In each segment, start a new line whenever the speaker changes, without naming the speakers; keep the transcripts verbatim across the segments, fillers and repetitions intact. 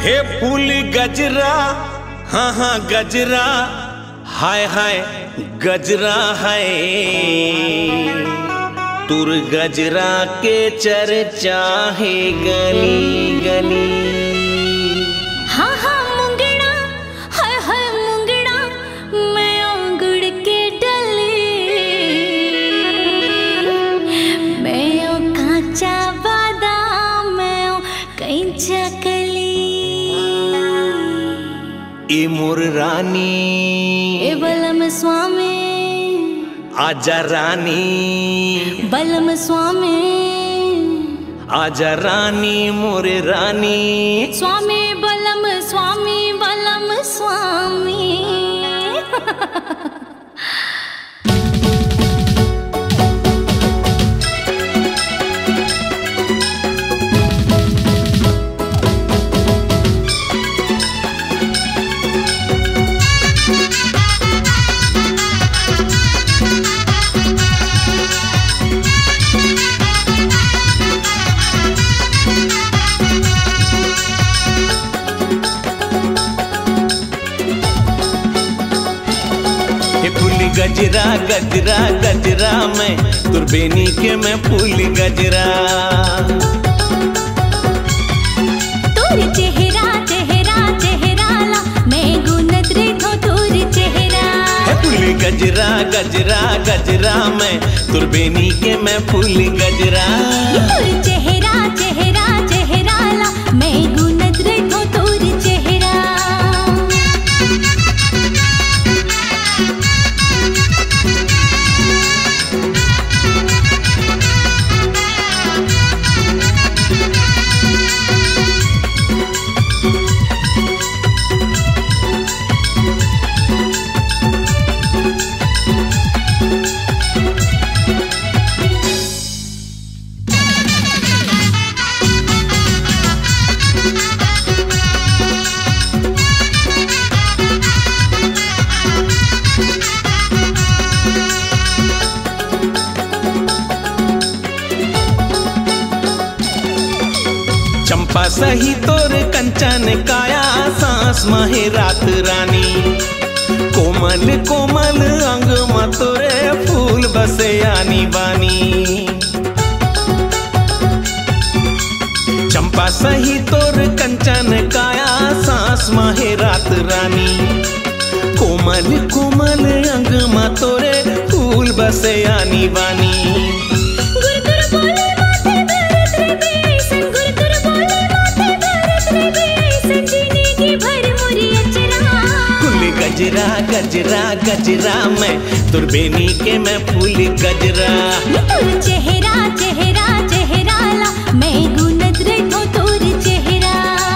हे फूल गजरा, हाँ हाँ गजरा, हाय हाय गजरा है। तुर गजरा के चर्चा है गली गली।
हाँ हाँ मुंगड़ा, हाय हाय मुंगड़ा, मैं अंगड़ के डली, मैं ओ कांचा बादाम, मैं ओ कंचा कली।
ए मोर रानी,
ए बलम स्वामी,
आजा रानी,
बलम स्वामी,
आजा रानी मोरे रानी।
स्वामी बलम स्वामी बलम स्वामी।
गजरा गजरा गजरा मैं तुरबेनी के मैं फूल गजरा।
तोर चेहरा चेहरा चेहरा ला मैं गुनत रे थो तोर चेहरा।
फूल गजरा गजरा गजरा मैं तुरबेनी के मैं फूल गजरा।
तोर चेहरा चेहरा चेहरा ला मैं गुनत रे थो तोर चेहरा।
चंपा सही तोर कंचन काया, सांस माहे रात रानी। कोमल कोमल अंग में तोरे फूल बसे आनी बानी। चंपा सही तोर कंचन काया, सांस माहे रात रानी। कोमल कोमल अंग में तोरे फूल बसे आनी बानी। गजरा गजरा गजरा मैं तुरबेनी के मैं फूल गजरा।
तोर चेहरा चेहरा चेहरा ला मैं गुनत रे थो तोर चेहरा।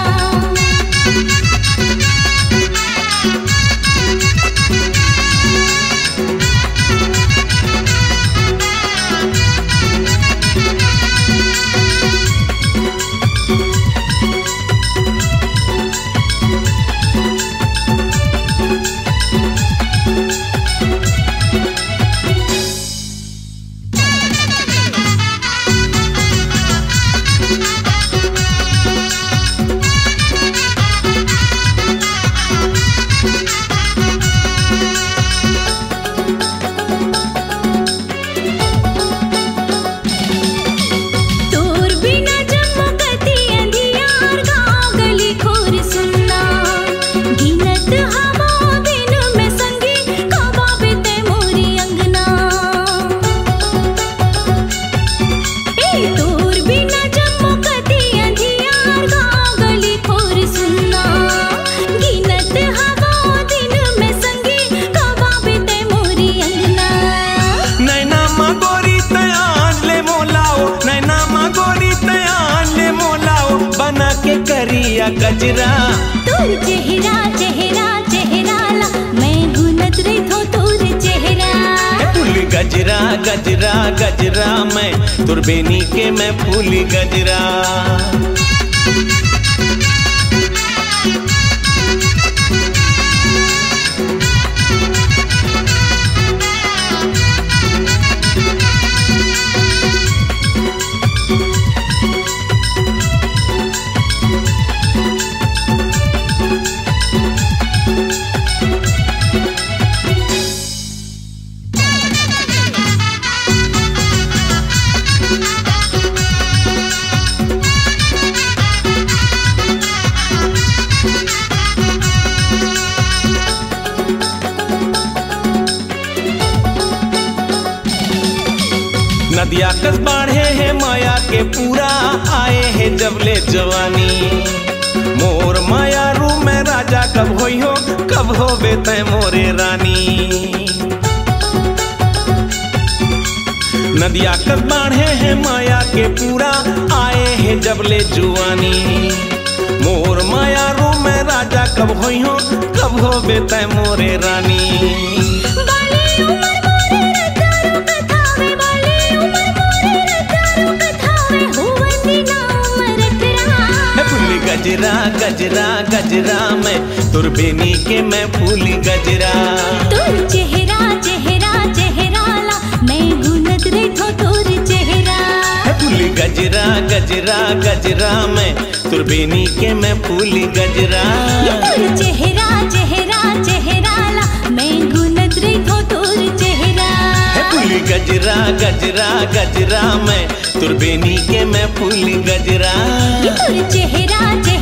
करिया गजरा।
तोर चेहरा चेहरा चेहरा ला मैं गुनत रे थो तोर चेहरा।
फूल गजरा गजरा गजरा मैं तुरबेनी के मैं फूल गजरा। नदिया कस बाढ़े है माया के पूरा आए है जबले जवानी। मोर माया रू में राजा कब होई हो, कब हो बेते मोरे रानी। नदिया कस बाढ़े है माया के पूरा आए है जबले जुआनी। मोर माया रू में राजा कब होई हो, कब हो बेते मोरे रानी। गजरा गजरा गजरा मैं तुर बेनी के मैं फूली गजरा।
तुर चेहरा चेहरा चेहरा ला मैं गुनत रे थो तुर चेहरा।
फूली गजरा गजरा गजरा मैं तुर बेनी के मैं फूली गजरा।
तुर चेहरा चेहरा चेहरा ला मैं गुनत रे थो तुर चेहरा।
फूली गजरा गजरा गजरा मैं तुर बेनी के मैं फूली गजरा।
तुर चेहरा चेहरा